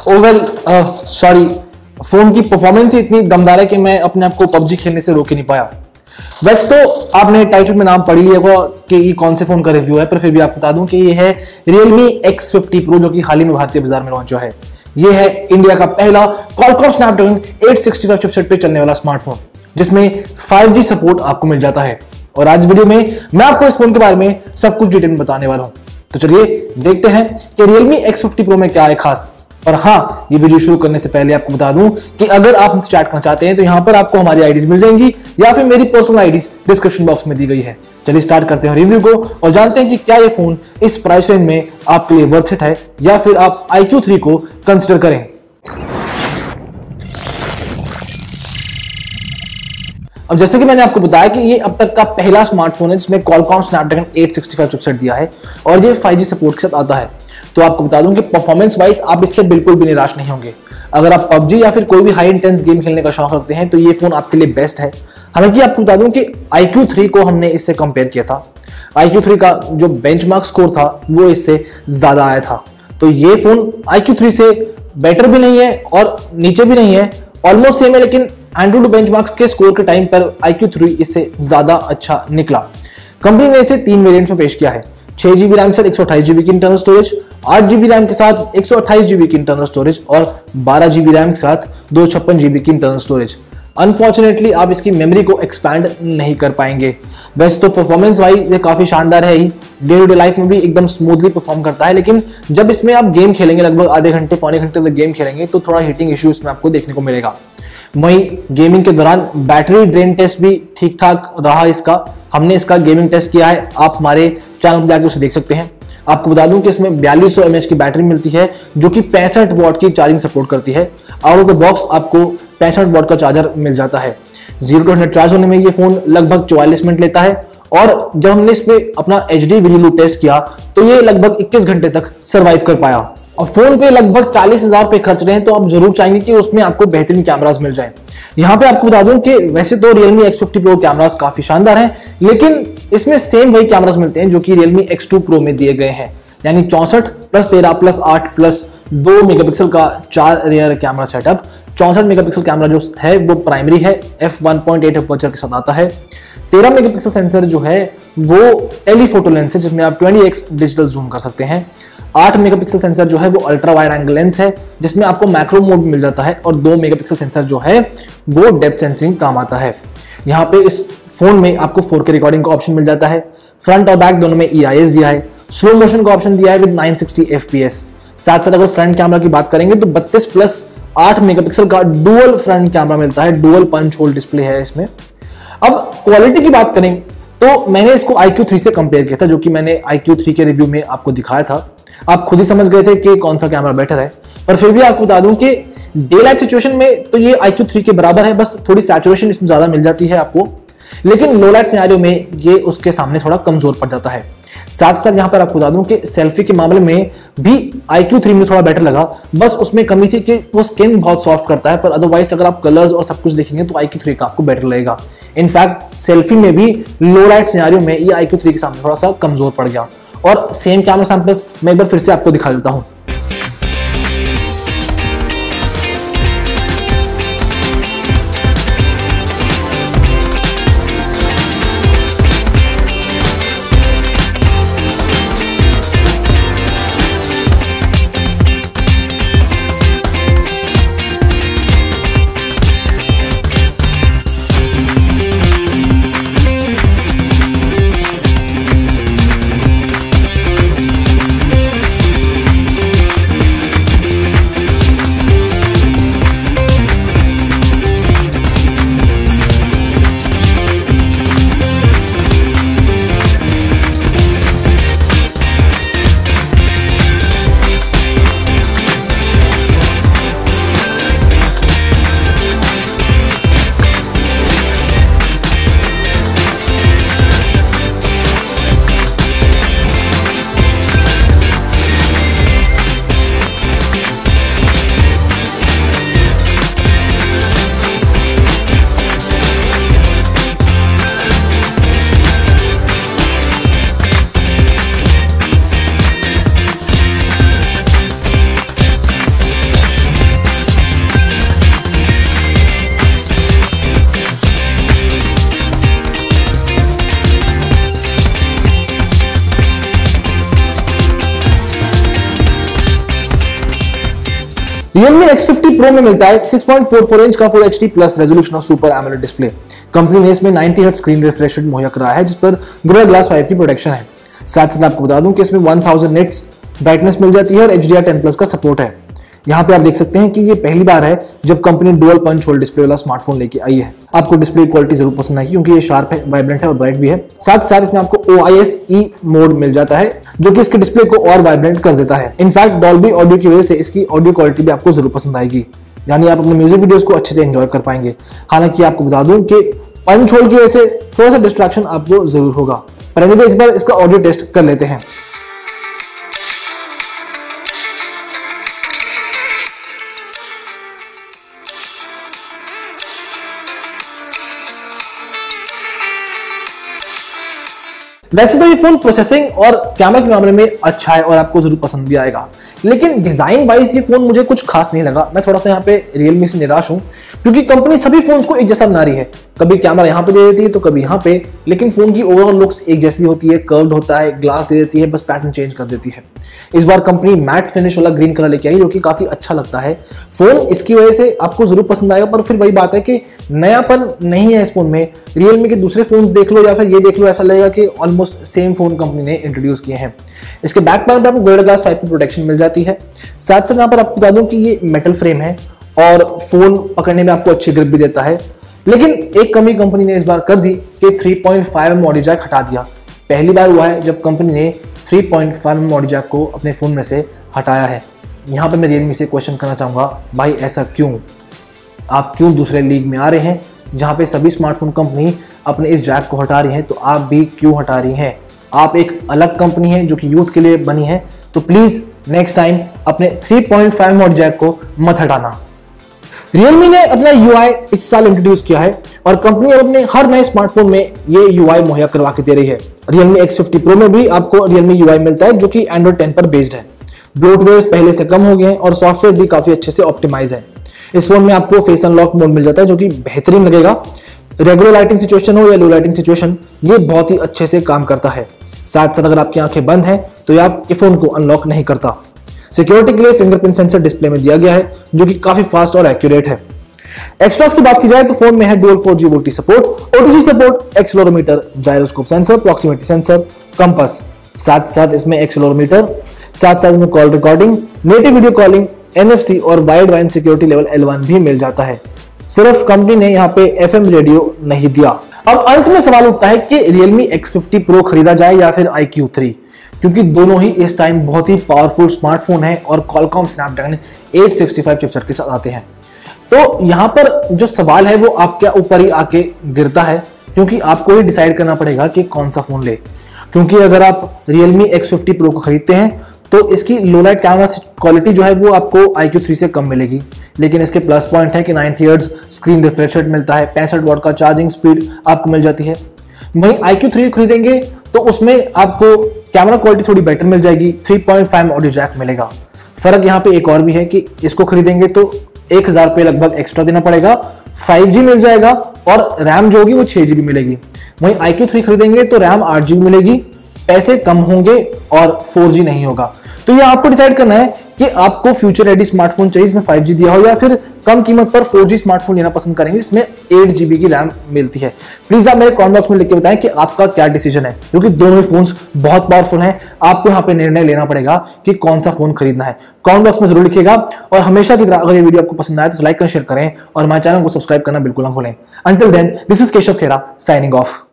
ओ well sorry, phone की performance ही इतनी दमदार है कि मैं अपने आप को पबजी खेलने से रोक ही नहीं पाया। वैसे तो आपने टाइटल में नाम पढ़ लिया होगा कि ये कौन से फोन का रिव्यू है, पर फिर भी आपको बता दूं कि ये है Realme X50 Pro, जो कि हाल ही में भारतीय बाजार में लॉन्च हुआ है। ये है इंडिया का पहला Qualcomm Snapdragon 865 चिपसेट पे चलने वाला स्मार्टफोन, जिसमें 5G सपोर्ट आपको मिल जाता है। और आज वीडियो में मैं आपको इस फोन के बारे में सब कुछ डिटेल में बताने वाला हूं। तो चलिए देखते हैं कि Realme X50 Pro में क्या है खास। और हाँ, ये वीडियो शुरू करने से पहले आपको बता दूं कि अगर आप हमसे चैट करना चाहते हैं तो यहां पर आपको हमारी आईडीज मिल जाएंगी या फिर मेरी पर्सनल आईडीज डिस्क्रिप्शन बॉक्स में दी गई है। चलिए स्टार्ट करते हैं रिव्यू को और जानते हैं कि क्या ये फोन इस प्राइस रेंज में आपके लिए वर्थ इट है या फिर आप iQ3 को कंसिडर करें। अब जैसे कि मैंने आपको बताया कि ये अब तक का पहला स्मार्टफोन है जिसमें Qualcomm Snapdragon 865 चिपसेट दिया है और ये 5G सपोर्ट के साथ आता है। तो आपको बता दूं कि परफॉर्मेंस वाइज आप इससे बिल्कुल भी निराश नहीं होंगे। अगर आप PUBG या फिर कोई भी हाई इंटेंस गेम खेलने का शौक रखते हैं तो ये फोन आपके लिए बेस्ट है। हालांकि आपको बता दूं कि iQ3 को हमने इससे कंपेयर किया था। iQ3 का जो बेंचमार्क स्कोर था वो इससे ज्यादा आया था। तो ये फोन iQ3 से बेटर भी नहीं है और नीचे भी नहीं है, ऑलमोस्ट सेम है, लेकिन एंड्रॉइड बेंचमार्क्स के स्कोर के टाइम पर iQ3 इससे ज्यादा अच्छा निकला। कंपनी ने इसे 3 वेरिएंट में पेश किया है, 6GB रैम के साथ 128GB की इंटरनल स्टोरेज, 8GB रैम के साथ 128GB की इंटरनल स्टोरेज और 12GB रैम के साथ 256GB की इंटरनल स्टोरेज। अनफॉर्चुनेटली आप इसकी मेमोरी को एक्सपैंड नहीं कर पाएंगे। वैसे तो परफॉर्मेंस वाइज ये काफी शानदार है ही, डे टू डे लाइफ में भी एकदम स्मूथली परफॉर्म करता है, लेकिन जब इसमें आप गेम खेलेंगे, लगभग आधे घंटे पौने घंटे तक गेम खेलेंगे, तो थोड़ा हीटिंग इश्यू इसमें आपको देखने को मिलेगा। वहीं गेमिंग के दौरान बैटरी ड्रेन टेस्ट भी ठीक ठाक रहा इसका। हमने इसका गेमिंग टेस्ट किया है, आप हमारे चैनल पर जाकर उसे देख सकते हैं। आपको बता दूं कि इसमें 4200 mAh की बैटरी मिलती है जो कि 65 वॉट की चार्जिंग सपोर्ट करती है। आउट ऑफ द बॉक्स आपको 65 वॉट का चार्जर मिल जाता है। 0 to 100 चार्ज होने में ये फोन लगभग 44 मिनट लेता है और जब हमने इस पे अपना HD वीडियो लूप टेस्ट किया तो ये लगभग 21 घंटे तक सर्वाइव कर पाया। और फोन पे लगभग 40,000 रुपए खर्च रहे हैं तो आप जरूर चाहेंगे कि उसमें आपको बेहतरीन कैमरास मिल जाएं। यहाँ पे आपको बता दूं कि वैसे तो Realme X50 Pro कैमरास काफी शानदार हैं, लेकिन इसमें सेम वही कैमरास मिलते हैं जो कि Realme X2 Pro में दिए गए हैं, यानी 64 + 13 + 8 + 2 मेगापिक्सल का 4 rear camera setup. 64 megapixel camera जो है वो प्राइमरी है, f1.8 अपर्चर के साथ आता है। 13 मेगापिक्सल सेंसर जो है वो टेलीफोटो लेंस है जिसमें आप 20x डिजिटल जूम कर सकते हैं। 8 मेगापिक्सल सेंसर जो है वो अल्ट्रा वाइड एंगल लेंस है जिसमें आपको मैक्रो मोड मिल जाता है और 2 मेगापिक्सल सेंसर जो है वो डेप्थ सेंसिंग काम आता है। यहाँ पे इस फोन में आपको 4K रिकॉर्डिंग का ऑप्शन मिल जाता है। फ्रंट और बैक दोनों में EIS दिया है। स्लो मोशन का ऑप्शन दिया है विद 960 FPS। साथ साथ अगर फ्रंट कैमरा की बात करेंगे तो 32+8 मेगापिक्सल का डुअल फ्रंट कैमरा मिलता है। डुअल पंच होल डिस्प्ले है इसमें। अब क्वालिटी की बात करें तो मैंने इसको iQ3 से कंपेयर किया था, जो कि मैंने iQ3 के रिव्यू में आपको दिखाया था। आप खुद ही समझ गए थे कि कौन सा कैमरा बेटर है, पर फिर भी आपको बता दूं कि डे लाइट सिचुएशन में तो ये iQ3 के बराबर है, बस थोड़ी सैचुरेशन इसमें ज्यादा मिल जाती है आपको, लेकिन लो लाइट सिनेरियो में ये उसके सामने थोड़ा कमजोर पड़ जाता है। साथ साथ यहाँ पर आपको बता दूं कि सेल्फी के मामले में भी iQ3 में थोड़ा बेटर लगा, बस उसमें कमी थी कि वो स्किन बहुत सॉफ्ट करता है, पर अदरवाइज अगर आप कलर्स और सब कुछ देखेंगे तो iQ3 का आपको बेटर लगेगा। इनफैक्ट सेल्फी में भी लो लाइट सिनेरियो में ये iQ3 के सामने थोड़ा सा कमजोर पड़ गया। और सेम कैमरा सैंपल्स मैं एक बार फिर से आपको दिखा देता हूं। Realme X50 Pro में मिलता है 6.44 इंच का Full HD प्लस रेजोल्यूशन और सुपर एमोलेड डिस्प्ले। कंपनी ने इसमें 90 हर्ट्ज स्क्रीन रिफ्रेश रेट मुहैया कराया है, जिस पर Gorilla Glass 5 की प्रोटेक्शन है। साथ साथ आपको बता दूं कि इसमें 1000 निट्स ब्राइटनेस मिल जाती है और HDR10+ का सपोर्ट है। यहाँ पे आप देख सकते हैं कि ये पहली बार है जब company dual punch hole display वाला स्मार्टफोन लेके आई है। आपको डिस्प्ले क्वालिटी जरूर पसंद आएगी क्योंकि ये शार्प है, वाइब्रेंट है और ब्राइट भी है। साथ साथ इसमें आपको OIS-E मोड मिल जाता है जो कि इसके डिस्प्ले को और वाइब्रेंट कर देता है। इनफैक्ट डॉल्बी ऑडियो की वजह से इसकी ऑडियो क्वालिटी भी आपको जरूर पसंद आएगी, यानी आप अपने म्यूजिक वीडियोस को अच्छे से एंजॉय कर पाएंगे। हालांकि आपको बता दूं कि पंच होल की वजह से थोड़ा सा डिस्ट्रैक्शन आपको जरूर होगा, पर एनीवे एक बार इसका ऑडियो टेस्ट कर लेते हैं। वैसे तो ये फोन प्रोसेसिंग और कैमरा के मामले में अच्छा है और आपको जरूर पसंद भी आएगा, लेकिन डिजाइन वाइज ये फोन मुझे कुछ खास नहीं लगा। मैं थोड़ा सा यहाँ पे Realme से निराश हूँ क्योंकि कंपनी सभी फोन्स को एक जैसा बना रही है। कभी कैमरा यहाँ पे दे देती है तो कभी यहाँ पे, लेकिन फोन की ओवरऑल लुक्स एक जैसी होती है, कर्व्ड होता है, ग्लास दे देती है, बस पैटर्न चेंज कर देती है। इस बार कंपनी मैट फिनिश वाला ग्रीन कलर लेके आई जो कि काफी अच्छा लगता है। फोन इसकी वजह से आपको जरूर पसंद आएगा, पर फिर वही बात है कि नयापन नहीं है इस फोन में। Realme के दूसरे फोन देख लो या फिर ये देख लो, ऐसा लगेगा कि ऑलमोस्ट सेम फोन कंपनी ने इंट्रोड्यूस किए हैं। इसके बैक पैनल पर आपको Gorilla Glass 5 की प्रोटेक्शन मिल जाती है। साथ साथ यहाँ पर आपको बता दूं कि ये मेटल फ्रेम है और फोन पकड़ने में आपको अच्छी ग्रिप भी देता है। लेकिन एक कमी कंपनी ने इस बार कर दी कि 3.5mm ऑडियो जैक हटा दिया। पहली बार हुआ है जब कंपनी ने 3.5mm ऑडियो जैक को अपने फोन में से हटाया है। यहाँ पर मैं Realme से क्वेश्चन करना चाहूंगा, भाई ऐसा क्यों? आप क्यों दूसरे लीग में आ रहे हैं जहां पे सभी स्मार्टफोन कंपनी अपने इस जैक को हटा रही हैं, तो आप भी क्यों हटा रही हैं? आप एक अलग कंपनी है जो कि यूथ के लिए बनी है, तो प्लीज नेक्स्ट टाइम अपने 3.5mm ऑडियो जैक को मत हटाना। Realme ने अपना UI इस साल इंट्रोड्यूस किया है और कंपनी अब अपने हर नए स्मार्टफोन में ये UI मुहैया करवा के दे रही है। Realme X50 Pro में भी आपको Realme UI मिलता है जो कि Android 10 पर बेस्ड है। ब्लोटवेयर पहले से कम हो गए हैं और सॉफ्टवेयर भी काफी अच्छे से ऑप्टिमाइज है। इस फोन में आपको फेस अनलॉक मोड मिल जाता है जो कि बेहतरीन लगेगा। रेगुलर लाइटिंग सिचुएशन हो या लो लाइटिंग सिचुएशन, ये बहुत ही अच्छे से काम करता है। साथ साथ अगर आपकी आंखें बंद हैं तो ये आपके फोन को अनलॉक नहीं करता। सिक्योरिटी के लिए फिंगरप्रिंट सेंसर डिस्प्ले में दिया गया है जो कि काफी फास्ट और एक्यूरेट है। एक्स्ट्रास की बात की जाए तो फोन में है dual 4G VoLTE support, OTG support, accelerometer, gyroscope sensor, proximity sensor, compass. साथ साथ इसमें एक्सेलेरोमीटर, साथ इसमें call recording, native video calling, NFC और wide band security level L1 भी मिल जाता है। सिर्फ कंपनी ने यहाँ पे FM रेडियो नहीं दिया। अब अंत में सवाल उठता है कि Realme X50 Pro खरीदा जाए या फिर iQ3, क्योंकि दोनों ही इस टाइम बहुत ही पावरफुल स्मार्टफोन है और Qualcomm Snapdragon 865 चिपसेट के साथ आते हैं। तो यहाँ पर जो सवाल है वो आपके ऊपर ही आके गिरता है, क्योंकि आपको ही डिसाइड करना पड़ेगा कि कौन सा फोन ले। क्योंकि अगर आप Realme X50 Pro को खरीदते हैं तो इसकी लो लाइट कैमरा क्वालिटी जो है वो आपको iQ3 से कम मिलेगी, लेकिन इसके प्लस पॉइंट है कि 90 हर्ट्ज स्क्रीन रिफ्रेश रेट मिलता है, 65 वाट का चार्जिंग स्पीड आपको मिल जाती है। वहीं iQ3 खरीदेंगे तो उसमें आपको कैमरा क्वालिटी थोड़ी बेटर मिल जाएगी, 3.5mm ऑडियो जैक मिलेगा। फर्क यहाँ पे एक और भी है कि इसको खरीदेंगे तो 1000 रुपये लगभग एक्स्ट्रा देना पड़ेगा, 5G मिल जाएगा और रैम जो होगी वो 6GB मिलेगी। वहीं iQ3 खरीदेंगे तो रैम 8GB मिलेगी, पैसे कम होंगे और 4G नहीं होगा। तो ये आपको डिसाइड करना है कि आपको फ्यूचर रेडी स्मार्टफोन चाहिए जिसमें 5G दिया हो, या फिर कम कीमत पर 4G स्मार्टफोन लेना पसंद करेंगे जिसमें 8GB की रैम मिलती है। प्लीज आप मेरे कमेंट बॉक्स में लिख के बताएं कि आपका क्या डिसीजन है, क्योंकि दोनों ही फोन्स बहुत पावरफुल हैं। आपको यहाँ पे निर्णय लेना पड़ेगा कि कौन सा फोन खरीदना है। कमेंट बॉक्स में जरूर लिखिएगा और हमेशा की तरह अगर ये वीडियो आपको पसंद आए तो लाइक करें, शेयर करें और हमारे चैनल को सब्सक्राइब करना बिल्कुल ना भूलें। Until then, this is Keshav Khera signing of.